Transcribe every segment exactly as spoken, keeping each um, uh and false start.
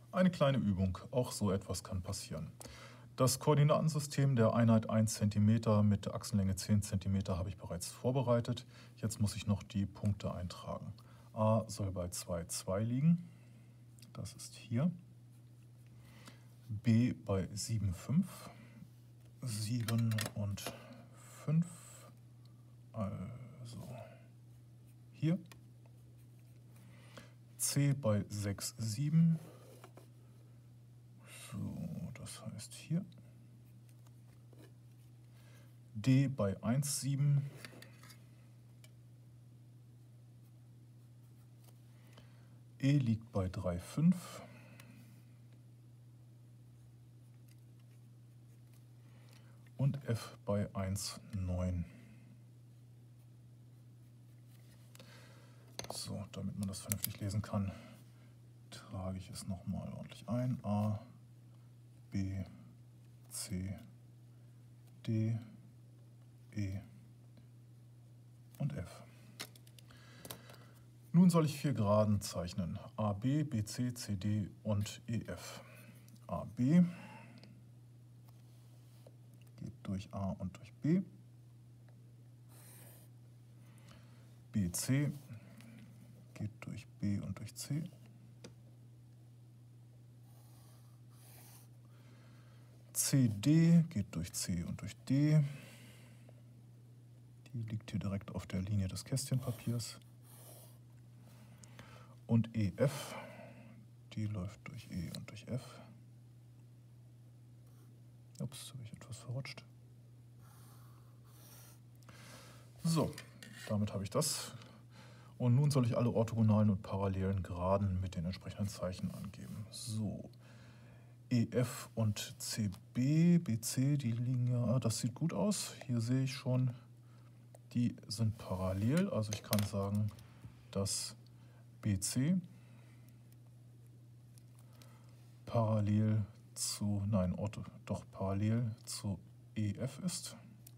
Eine kleine Übung, auch so etwas kann passieren. Das Koordinatensystem der Einheit ein Zentimeter mit der Achsenlänge zehn Zentimeter habe ich bereits vorbereitet. Jetzt muss ich noch die Punkte eintragen. A soll bei zwei, zwei liegen, das ist hier. B bei sieben, fünf, sieben und fünf, also hier. C bei sechs, sieben, so, das heißt hier. D bei eins, sieben, E liegt bei drei, fünf, und F bei eins, neun. So, damit man das vernünftig lesen kann, trage ich es nochmal ordentlich ein. A, B, C, D, E und F. Nun soll ich vier Geraden zeichnen. A B, B C, C D und E F. A B geht durch A und durch B. B C geht durch B und durch C. C D geht durch C und durch D. Die liegt hier direkt auf der Linie des Kästchenpapiers. Und E F, die läuft durch E und durch F. Ups, habe ich etwas verrutscht. So, damit habe ich das. Und nun soll ich alle orthogonalen und parallelen Geraden mit den entsprechenden Zeichen angeben. So, E F und C B, B C, die liegen ja, das sieht gut aus. Hier sehe ich schon, die sind parallel. Also ich kann sagen, dass B C parallel zu, nein, Ortho, doch parallel zu E F ist.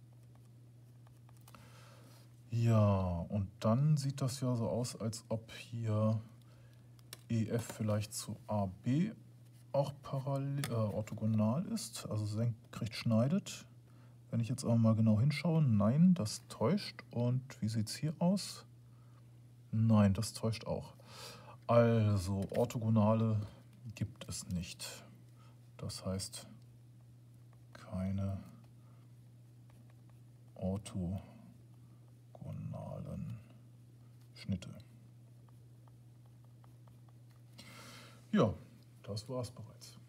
Ja, und dann sieht das ja so aus, als ob hier E F vielleicht zu A B auch parallel, äh, orthogonal ist, also senkrecht schneidet. Wenn ich jetzt aber mal genau hinschaue, nein, das täuscht. Und wie sieht es hier aus? Nein, das täuscht auch. Also orthogonale gibt es nicht. Das heißt, keine orthogonalen Schnitte. Ja, das war's bereits.